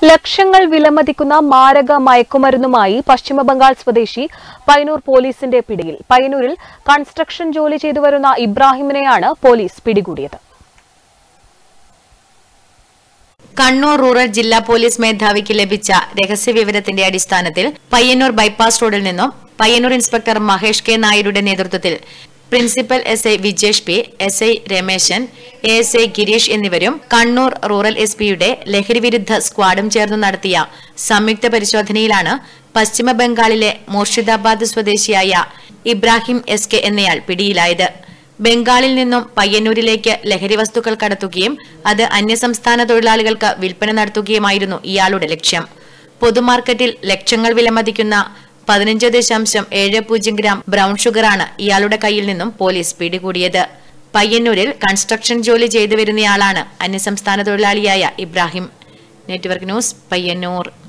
ലക്ഷങ്ങൾ വിലമതിക്കുന്ന മാരക മയക്കുമരുന്നുമായി പശ്ചിമബംഗാൾ സ്വദേശി പയ്യന്നൂർ പോലീസിന്റെ പിടിയിൽ. പയ്യന്നൂരിൽ കൺസ്ട്രക്ഷൻ ജോലി ചെയ്തുവരുന്ന ഇബ്രാഹിമിനെയാണ് പോലീസ് പിടികൂടിയത്. കണ്ണൂർ റൂറൽ ജില്ലാ പോലീസ് മേധാവിക്ക് ലഭിച്ച രഹസ്യവിവരത്തിന്റെ അടിസ്ഥാനത്തിൽ പയ്യന്നൂർ ബൈപ്പാസ് റോഡിൽ നിന്നും പയ്യന്നൂർ ഇൻസ്പെക്ടർ മഹേഷ് കെ നായരുടെ നേതൃത്വത്തിൽ principal S I Vijesh P, S I Rameshan, S I Girish എന്നിവരും കണ്ണൂർ റൂറൽ എസ് പിയുടെ ലഹരിവിരുദ്ധ സ്ക്വാഡും ചേർന്ന് നടത്തിയ സംയുക്ത പരിശോധനയിലാണ് പശ്ചിമ ബംഗാളിലെ മുർഷിദാബാദ് സ്വദേശിയായ ഇബ്രാഹിം എസ് കെ എന്നയാൾ പിടിയിലായത്. ബംഗാളിൽ നിന്നും പയ്യന്നൂരിലേക്ക് ലഹരി വസ്തുക്കൾ കടത്തുകയും അത് അന്യസംസ്ഥാന തൊഴിലാളികൾക്ക് വിൽപ്പന നടത്തുകയുമായിരുന്നു ഇയാളുടെ ലക്ഷ്യം. പൊതുമാർക്കറ്റിൽ ലക്ഷങ്ങൾ വിലമതിക്കുന്ന 15.70 ഗ്രാം ബ്രൌൺ ഷുഗറാണ് ഇയാളുടെ കയ്യിൽ നിന്നും പോലീസ് പിടികൂടിയത്. പയ്യന്നൂരിൽ കൺസ്ട്രക്ഷൻ ജോലി ചെയ്തു വരുന്നയാളാണ് അന്യസംസ്ഥാന തൊഴിലാളിയായ ഇബ്രാഹിം. Network news, Payyanur.